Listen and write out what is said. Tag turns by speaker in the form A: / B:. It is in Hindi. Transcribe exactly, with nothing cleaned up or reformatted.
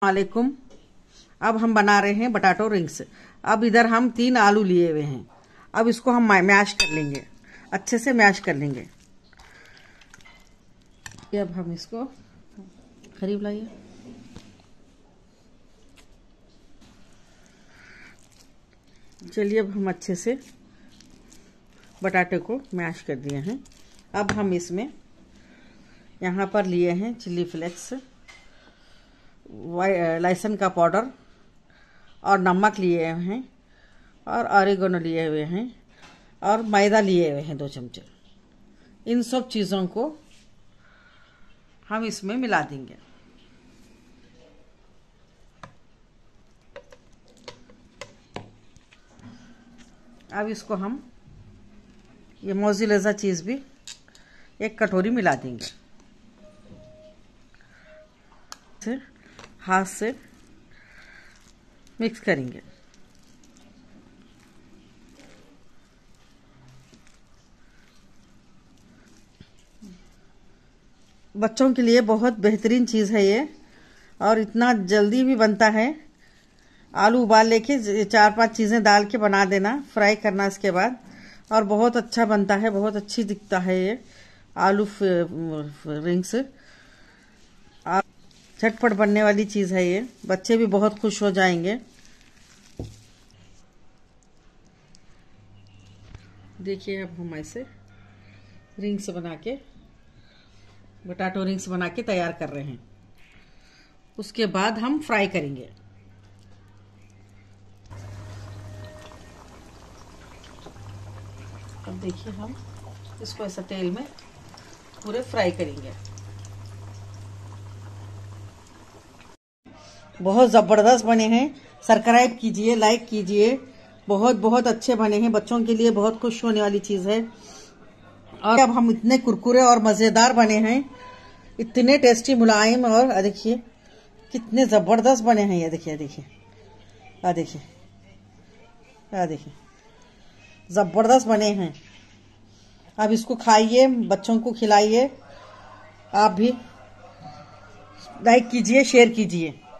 A: वालेकुम। अब हम बना रहे हैं बटाटो रिंग्स। अब इधर हम तीन आलू लिए हुए हैं। अब इसको हम मैश कर लेंगे, अच्छे से मैश कर लेंगे। अब हम इसको करीब लाइए। चलिए, अब हम अच्छे से बटाटे को मैश कर दिए हैं। अब हम इसमें यहाँ पर लिए हैं चिल्ली फ्लेक्स, लहसुन का पाउडर और नमक लिए हुए हैं और ऑरिगेनो लिए हुए हैं और मैदा लिए हुए हैं दो चमचे। इन सब चीज़ों को हम इसमें मिला देंगे। अब इसको हम ये मोज़रेला चीज़ भी एक कटोरी मिला देंगे। हाथ से मिक्स करेंगे। बच्चों के लिए बहुत बेहतरीन चीज़ है ये, और इतना जल्दी भी बनता है। आलू उबाल लेके चार पांच चीज़ें डाल के बना देना, फ्राई करना इसके बाद, और बहुत अच्छा बनता है, बहुत अच्छी दिखता है ये आलू रिंग्स। झटपट बनने वाली चीज़ है ये, बच्चे भी बहुत खुश हो जाएंगे। देखिए, अब हम ऐसे रिंग्स बना के बटाटो रिंग्स बना के तैयार कर रहे हैं। उसके बाद हम फ्राई करेंगे। अब देखिए, हम इसको ऐसा तेल में पूरे फ्राई करेंगे। बहुत ज़बरदस्त बने हैं। सब्सक्राइब कीजिए, लाइक कीजिए। बहुत बहुत अच्छे बने हैं, बच्चों के लिए बहुत खुश होने वाली चीज़ है। और अब हम इतने कुरकुरे और मज़ेदार बने हैं, इतने टेस्टी मुलायम, और देखिए कितने ज़बरदस्त बने हैं। ये देखिए देखिए आ देखिए आ देखिए ज़बरदस्त बने हैं। अब इसको खाइए, बच्चों को खिलाइए। आप भी लाइक कीजिए, शेयर कीजिए।